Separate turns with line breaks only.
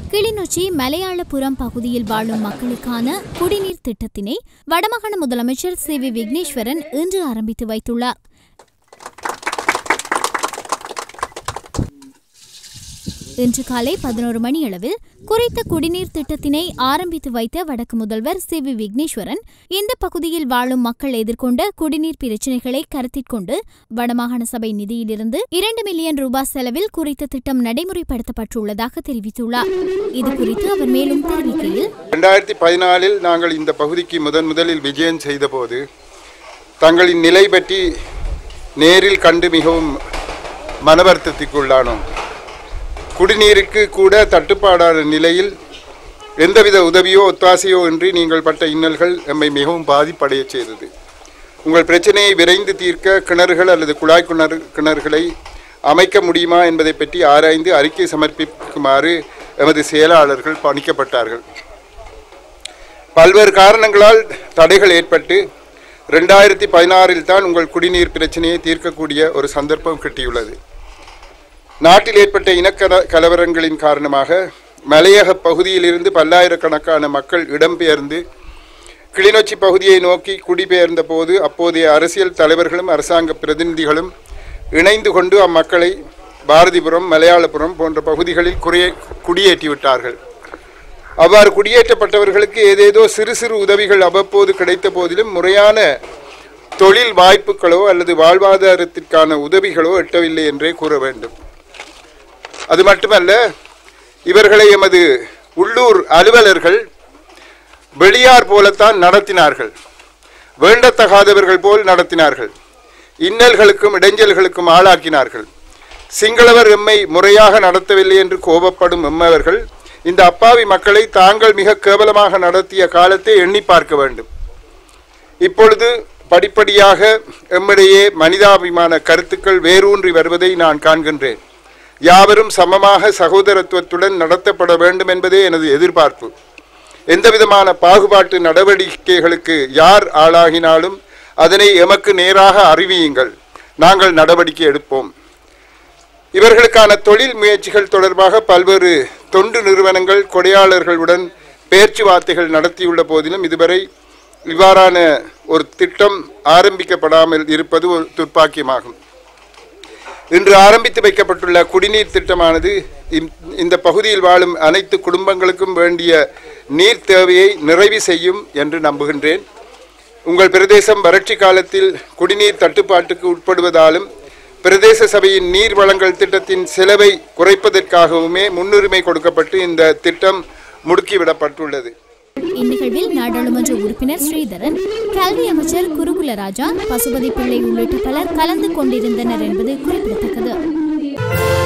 கிளிநொச்சி மலையாளபுரம் பகுதியில் வாழும் மக்களுக்கான குடிநீர் திட்டத்தினை வடமாகாண முதலமைச்சர் சி.வி. விக்னேஸ்வரன் இன்று ஆரம்பித்து வைத்துள்ளார். இன்று காலை 11 மணியளவில் குறித்த குடிநீர் திட்டத்தினை ஆரம்பித்து வைத்த வடக்கு முதல்வர் சி.வி. விக்னேஸ்வரன் இந்த பகுதியில் வாழும் மக்கள் எதிர்கொண்ட குடிநீர் பிரச்சினைகளை கருத்திற்கொண்டு வடமாகாண சபை நிதியிலிருந்து 2 மில்லியன் ரூபாய் செலவில் குறித்த திட்டம் நடைமுறைப்படுத்தப்பட்டுள்ளதாக தெரிவித்துள்ளார். இதுகுறித்து அவர் மேலும் தெரிவிக்கையில்
2014 நாங்கள் இந்த பகுதிக்கு முதலில் விஜயம் செய்தபோது தங்களின் நிலை பற்றி நேரில் கண்டு மிகவும் மனவருத்தத்திற்குள்ளானோம். குடிநீருக்கு கூட தட்டுப்பாடான நிலையில் எந்தவித உதவியோ ஒத்தாசையோ இன்றி நீங்கள் பட்ட இன்னல்கள் எம்மை மிகவும் பாதிப்படைய செய்தது. உங்கள் பிரச்சனையை விரைந்து தீர்க்க கிணறுகள் அல்லது குழாய் கிணறுகளை அமைக்க முடியுமா என்பதை பற்றி ஆராய்ந்து அறிக்கை சமர்ப்பிக்குமாறு எமது செயலாளர்கள் பணிக்கப்பட்டார்கள். பல்வேறு காரணங்களால் தடைகள் ஏற்பட்டு 2016 தான் உங்கள் குடிநீர் பிரச்சனையை தீர்க்கக்கூடிய ஒரு சந்தர்ப்பம் கிட்டியுள்ளது. நாட்டில் ஏற்பட்ட இனக்கலவரங்களின் காரணமாக மலையக பகுதியிலிருந்து பல்லாயிரக்கணக்கான மக்கள் இடம்பெயர்ந்து கிளிநொச்சி பகுதியை நோக்கி குடிபெயர்ந்த போது அப்போதைய அரசியல் தலைவர்களும் அரசாங்க பிரதிநிதிகளும் இணைந்து கொண்டு அம்மக்களை பாரதிபுரம், மலையாளபுரம் போன்ற பகுதிகளில் குடியேற்றிவிட்டார்கள். அவ்வாறு குடியேற்றப்பட்டவர்களுக்கு ஏதேதோ சிறு சிறு உதவிகள் அவ்வப்போது கிடைத்த போதிலும் முறையான தொழில் வாய்ப்புகளோ அல்லது வாழ்வாதாரத்திற்கான உதவிகளோ எட்டவில்லை என்றே கூற வேண்டும். அது மட்டுமல்ல, இவர்களை எமது உள்ளூர் அலுவலர்கள் வெளியார் போலத்தான் நடத்தினார்கள், வேண்டத்தகாதவர்கள் போல் நடத்தினார்கள், இன்னல்களுக்கும் இடைஞ்சல்களுக்கும் ஆளாக்கினார்கள். சிங்களவர் எம்மை முறையாக நடத்தவில்லை என்று கோபப்படும் எம்மவர்கள் இந்த அப்பாவி மக்களை தாங்கள் மிக கேவலமாக நடத்திய காலத்தை எண்ணி பார்க்க வேண்டும். இப்பொழுது படிப்படியாக எம்மிடையே மனிதாபிமான கருத்துக்கள் வேரூன்றி வருவதை நான் காண்கின்றேன். யாவரும் சமமாக சகோதரத்துவத்துடன் நடத்தப்பட வேண்டும் என்பதே எனது எதிர்பார்ப்பு. எந்தவிதமான பாகுபாட்டு நடவடிக்கைகளுக்கு யார் ஆளாகினாலும் அதனை எமக்கு நேராக அறிவியுங்கள், நாங்கள் நடவடிக்கை எடுப்போம். இவர்களுக்கான தொழில் முயற்சிகள் தொடர்பாக பல்வேறு தொண்டு நிறுவனங்கள் கொடையாளர்களுடன் பேச்சுவார்த்தைகள் நடத்தியுள்ள போதிலும் இதுவரை இவ்வாறான ஒரு திட்டம் ஆரம்பிக்கப்படாமல் இருப்பது ஒரு துர்ப்பாக்கியமாகும். இன்று ஆரம்பித்து வைக்கப்பட்டுள்ள குடிநீர் திட்டமானது இந்த பகுதியில் வாழும் அனைத்து குடும்பங்களுக்கும் வேண்டிய நீர் தேவையை நிறைவு செய்யும் என்று நம்புகின்றேன். உங்கள் பிரதேசம் வறட்சி காலத்தில் குடிநீர் தட்டுப்பாட்டுக்கு உட்படுவதாலும் பிரதேச சபையின் நீர் வழங்கல் திட்டத்தின் செலவை குறைப்பதற்காகவுமே முன்னுரிமை கொடுக்கப்பட்டு இந்த திட்டம் முடுக்கிவிடப்பட்டுள்ளது.
இந்நிகழ்வில் நாடாளுமன்ற உறுப்பினர் ஸ்ரீதரன், கல்வி அமைச்சர் குருகுலராஜா, பசுபதி பிள்ளை உள்ளிட்ட பலர் கலந்து கொண்டிருந்தனர் என்பது குறிப்பிடத்தக்கது.